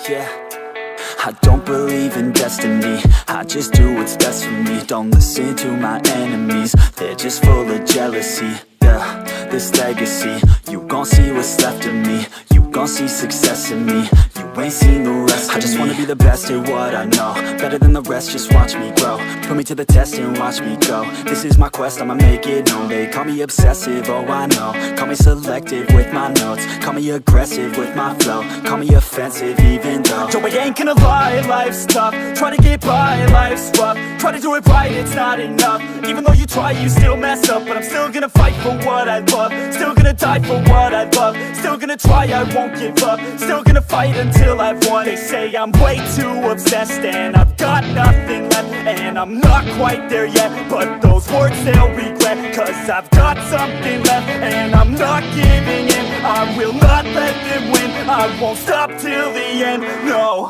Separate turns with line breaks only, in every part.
yeah. I don't believe in destiny, I just do what's best for me. Don't listen to my enemies, they're just full of jealousy. Yeah, this legacy, you gon' see what's left of me. You gon' see success in me, you ain't seen the rest of me. I just wanna be the best at what I know, better than the rest, just watch me grow. Put me to the test and watch me go. This is my quest, I'ma make it known. They call me obsessive, oh I know. Call me selective with my notes, call me aggressive with my flow, call me offensive even though Joe, I ain't gonna lie, life's tough. Try to get by, life's rough. Try to do it right, it's not enough. Even though you try, you still mess up. But I'm still gonna fight for what I love, still gonna die for what I love, still gonna try, I won't give up, still gonna fight until I've won. They say I'm way too obsessed and I've got nothing left, and I'm not quite there yet, but those words they'll regret, cause I've got something left and I'm not giving in. I will not let them win, I won't stop till the end, no.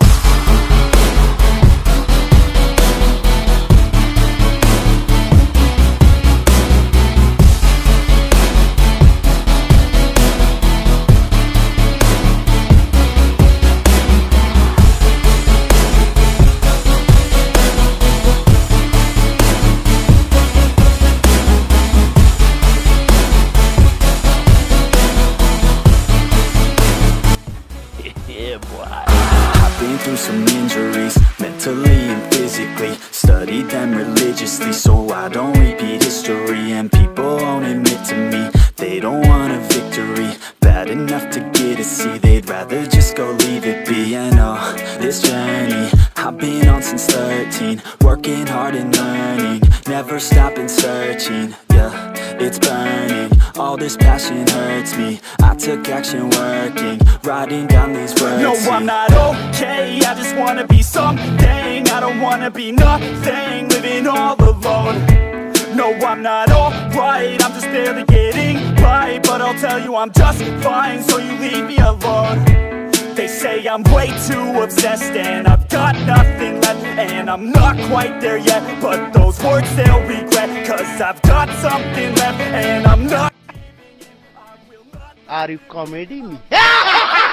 I've been through some injuries, mentally and physically. Studied them religiously, so I don't repeat history. And people won't admit to me, they don't want a victory. Bad enough to get a C, they'd rather just go leave it be. And oh, this journey I've been on since 13, working hard and learning, never stopping searching. Yeah, it's burning, all this passion hurts me. I took action working, writing down these words. No, I'm not okay, I just wanna be something. I don't wanna be nothing, living all alone. No, I'm not alright, I'm just barely getting by. But I'll tell you I'm just fine, so you leave me alone. They say I'm way too obsessed and I've got nothing left, and I'm not quite there yet, but those words they'll regret, cause I've got something left and I'm not.
Are you comedy me?